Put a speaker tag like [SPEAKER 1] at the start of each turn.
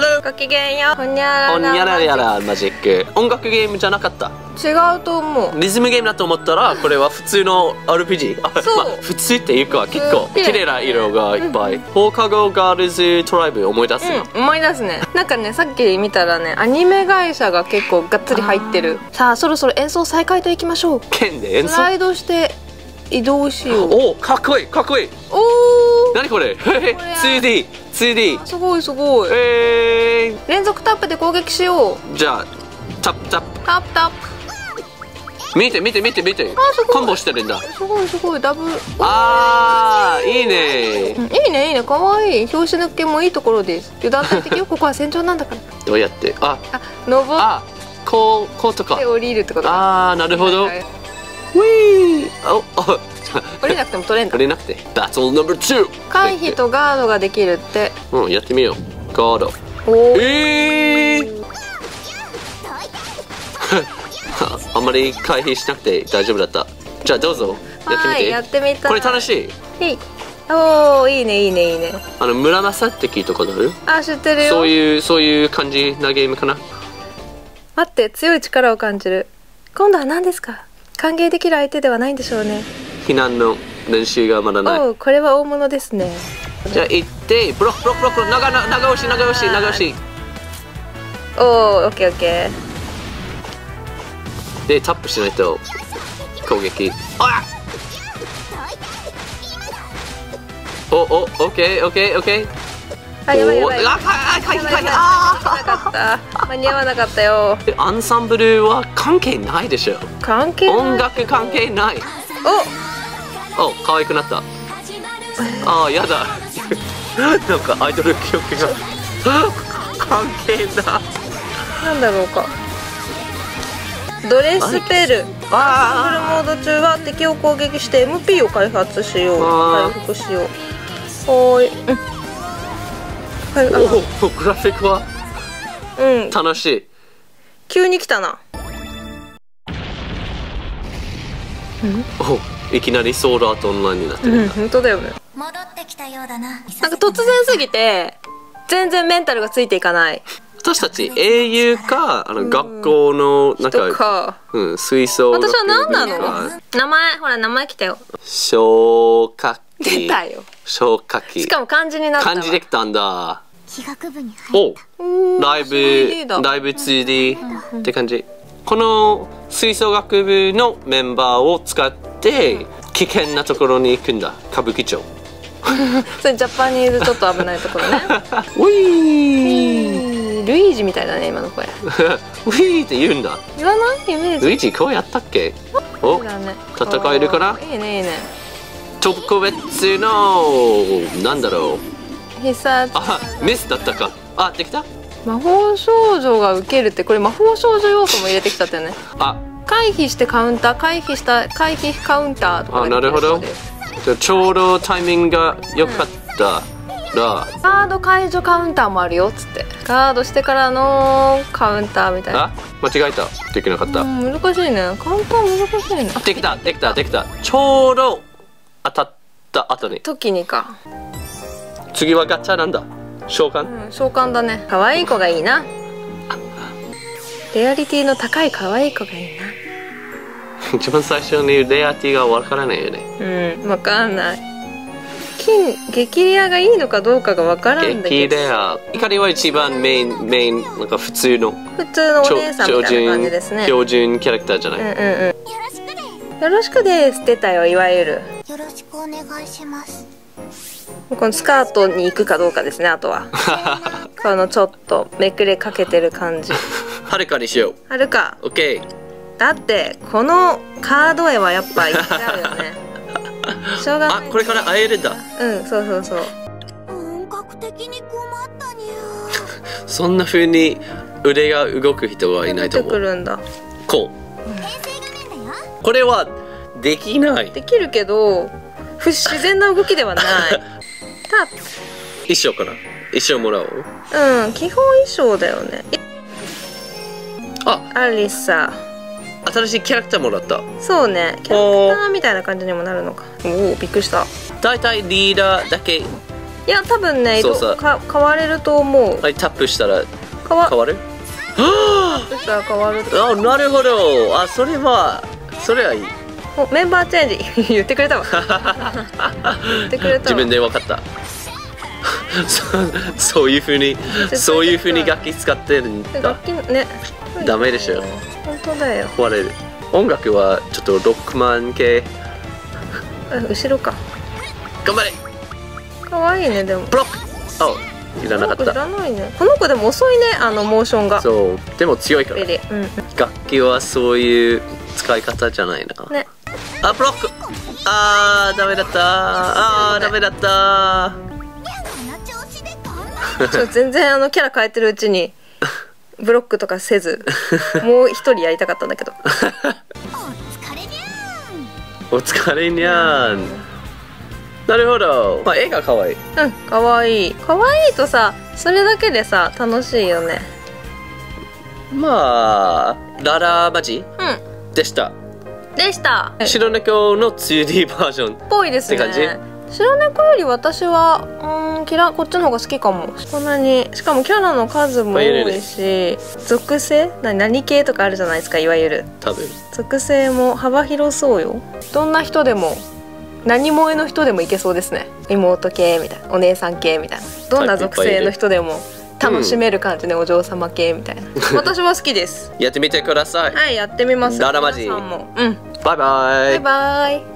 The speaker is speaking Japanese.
[SPEAKER 1] Hello!
[SPEAKER 2] ごきげんよう。ほにゃ
[SPEAKER 1] ほにゃらやらマジック。音楽ゲームじゃなかった。
[SPEAKER 2] 違うと思う。
[SPEAKER 1] リズムゲームだと思ったら、これは普通の RPG。
[SPEAKER 2] そう
[SPEAKER 1] まあ、普通っていうか、結構綺麗な色がいっぱい。放課後ガールズトライブ思い出すな。
[SPEAKER 2] 思い出すね。なんかね、さっき見たらね、アニメ会社が結構がっつり入ってる。さあ、そろそろ演奏再開といきましょう。
[SPEAKER 1] 剣で演奏。
[SPEAKER 2] スライドして移動しよう。
[SPEAKER 1] おお、かっこいい、かっこいい。
[SPEAKER 2] おお。
[SPEAKER 1] 何これ 2D、2D。
[SPEAKER 2] すごいすごい。連続タップで攻撃しよう。
[SPEAKER 1] じゃあ、タップタップ。
[SPEAKER 2] タップタップ。
[SPEAKER 1] 見て見て見て見て。コンボしてるんだ。
[SPEAKER 2] すごいすごい、ダブ。
[SPEAKER 1] あー、いいね。
[SPEAKER 2] いいねいいね、かわいい。拍子抜けもいいところです。油断大敵よ、ここは戦場なんだから。
[SPEAKER 1] どうやって、
[SPEAKER 2] 登っ
[SPEAKER 1] あ、こうとか。
[SPEAKER 2] て降りるってこと。
[SPEAKER 1] あー、なるほど。ウ
[SPEAKER 2] はいはい、
[SPEAKER 1] ィー。
[SPEAKER 2] 降りなくても取れんだ。
[SPEAKER 1] 降りなくて。Battle number 2。
[SPEAKER 2] 回避とガードができるって。
[SPEAKER 1] うん、やってみよう。ガード。
[SPEAKER 2] おお。
[SPEAKER 1] あんまり回避しなくて大丈夫だった。じゃあどうぞやってみて。
[SPEAKER 2] やってみたい。
[SPEAKER 1] これ楽しい。
[SPEAKER 2] おお、いいねいいねいいね。
[SPEAKER 1] 村正って聞いたことある？
[SPEAKER 2] あ、知ってるよ。
[SPEAKER 1] そういう感じなゲームかな。
[SPEAKER 2] 待って、強い力を感じる。今度は何ですか？歓迎できる相手ではないんでしょうね。
[SPEAKER 1] 避難の練習がまだない。
[SPEAKER 2] おお、これは大物ですね。
[SPEAKER 1] じゃあ行ってブロック長押し。
[SPEAKER 2] おお、オッケーオッケ
[SPEAKER 1] ー。でタップしないと攻撃。オッケー。
[SPEAKER 2] あ、やばいやばい。間に合わなかったよ。
[SPEAKER 1] アンサンブルは関係ないでしょ。
[SPEAKER 2] 関係ない。
[SPEAKER 1] 音楽関係ない。お、可愛くなった。あ、やだ。なんかアイドル記憶が関係だ。
[SPEAKER 2] なんだろうか。ドレスペル。アンサンブルモード中は敵を攻撃して MP を回復しよう。ほーい。
[SPEAKER 1] お、グラフィックは楽しい。
[SPEAKER 2] 急に来たな。
[SPEAKER 1] いきなりソードアートオンラインになってる。
[SPEAKER 2] 本当だよね。
[SPEAKER 3] 戻ってきたようだな。
[SPEAKER 2] なんか突然すぎて全然メンタルがついていかない。
[SPEAKER 1] 私たち英雄か学校のなんか吹奏楽部。
[SPEAKER 2] 私は何なの？名前、ほら名前来たよ。
[SPEAKER 1] 消火器。
[SPEAKER 2] 出たよ。
[SPEAKER 1] 消火器。
[SPEAKER 2] しかも漢字になったわ。
[SPEAKER 1] 漢字できたんだ。
[SPEAKER 3] 医学部に入った。
[SPEAKER 1] ライブ 2D って感じ。この吹奏楽部のメンバーを使って危険なところに行くんだ。歌舞伎町。
[SPEAKER 2] それジャパニーズちょっと危ないところね。
[SPEAKER 1] ウィー。
[SPEAKER 2] ルイージみたいだね、今の声。
[SPEAKER 1] ウィーって言うんだ。
[SPEAKER 2] 言わないイメージ。
[SPEAKER 1] ルイージこうやったっけ？お、戦えるかな？
[SPEAKER 2] いいねいいね。
[SPEAKER 1] 特別のなんだろう。
[SPEAKER 2] 必殺。
[SPEAKER 1] あ、ミスだったか。あ、できた？
[SPEAKER 2] 魔法少女が受けるって、これ魔法少女要素も入れてきたってね。回避してカウンター、回避カウンターとか。
[SPEAKER 1] なるほど。じゃあちょうどタイミングが良かったら。
[SPEAKER 2] ガード解除カウンターもあるよっつって。ガードしてからのカウンターみたいな。
[SPEAKER 1] 間違えた。できなかった。
[SPEAKER 2] 難しいね。カウンター難しいね。
[SPEAKER 1] できた。ちょうど当たった後に。
[SPEAKER 2] 時にか。
[SPEAKER 1] 次はガチャなんだ。召喚？
[SPEAKER 2] 召喚だね。可愛い子がいいな。レアリティの高い可愛い子がいいな。
[SPEAKER 1] 一番最初にレアティがわからないよね。
[SPEAKER 2] わかんない。激レアがいいのかどうかがわからんだけど。
[SPEAKER 1] 激レア。怒りは一番メインなんか普通のお
[SPEAKER 2] 姉さんみたいな感じですね。
[SPEAKER 1] 標準キャラクターじゃない。
[SPEAKER 2] よろしくですってたよ、いわゆる。
[SPEAKER 3] よろしくお願いします。
[SPEAKER 2] このスカートに行くかどうかですね、あとは。このちょっとめくれかけてる感じ。
[SPEAKER 1] はるかにしよう。
[SPEAKER 2] はるか。
[SPEAKER 1] オッケー。
[SPEAKER 2] だってこのカード絵はやっぱいっちゃうよね。しょうがない。
[SPEAKER 1] これから会えるんだ。
[SPEAKER 2] そう。
[SPEAKER 3] 本格的に困ったにゃ。
[SPEAKER 1] そんな風に腕が動く人はいないと思う。
[SPEAKER 2] 出てくるんだ。
[SPEAKER 1] こう。これはできない。
[SPEAKER 2] できるけど不自然な動きではない。
[SPEAKER 1] 衣装かな。衣装もらおう。
[SPEAKER 2] 基本衣装だよね。アリサ。
[SPEAKER 1] 新しいキャラクターもらった。
[SPEAKER 2] そうね、キャラクターみたいな感じにもなるのか。おお、びっくりした。
[SPEAKER 1] だいたいリーダーだけ
[SPEAKER 2] いや多分ね
[SPEAKER 1] そうそう
[SPEAKER 2] 変われると思う。
[SPEAKER 1] はい、タップしたら
[SPEAKER 2] 変わ
[SPEAKER 1] 変わる？
[SPEAKER 2] そしたら変わる。
[SPEAKER 1] あ、なるほど。あ、それはいい。
[SPEAKER 2] おメンバーチェンジ言ってくれたわ。言ってくれたわ。
[SPEAKER 1] 自分で分かった。そういう風に楽器使ってるんだ。
[SPEAKER 2] 楽器ね。
[SPEAKER 1] ダメでしょ。
[SPEAKER 2] 本当だよ。
[SPEAKER 1] 壊れる。音楽はちょっとロックマン系。
[SPEAKER 2] 後ろか。
[SPEAKER 1] 頑張れ。
[SPEAKER 2] 可愛いねでも。
[SPEAKER 1] ブロック。あ、いらなかっ
[SPEAKER 2] いら
[SPEAKER 1] た。
[SPEAKER 2] ないね。この子でも遅いね、モーションが。
[SPEAKER 1] そう、でも強いから。楽器はそういう使い方じゃないな。
[SPEAKER 2] ね。
[SPEAKER 1] あ、ブロック。あー、ダメだった。あー、ダメだった。
[SPEAKER 2] 全然キャラ変えてるうちにブロックとかせず、もう一人やりたかったんだけど。
[SPEAKER 3] お疲れにゃん。
[SPEAKER 1] お疲れにゃん。なるほど。まあ、絵が可愛い。
[SPEAKER 2] うん、可愛い。可愛いとさ、それだけでさ楽しいよね。
[SPEAKER 1] まあ、ララマジ
[SPEAKER 2] うん
[SPEAKER 1] でした。
[SPEAKER 2] でした。
[SPEAKER 1] 白猫の 2D バージョン。
[SPEAKER 2] ぽいですね。
[SPEAKER 1] って感じ？
[SPEAKER 2] 白猫より私はこっちの方が好きかも。こんなに、しかもキャラの数も多いし、属性何系とかあるじゃないですか、いわゆる
[SPEAKER 1] 多分
[SPEAKER 2] 属性も幅広そうよ。どんな人でも、何萌えの人でもいけそうですね。妹系みたいな、お姉さん系みたいな、どんな属性の人でも楽しめる感じで、お嬢様系みたいな。私は好きです。
[SPEAKER 1] やってみてください。
[SPEAKER 2] はい、やってみます。
[SPEAKER 1] ララマジ
[SPEAKER 2] 皆さんも。うん。
[SPEAKER 1] バイバイ。
[SPEAKER 2] バイバイ。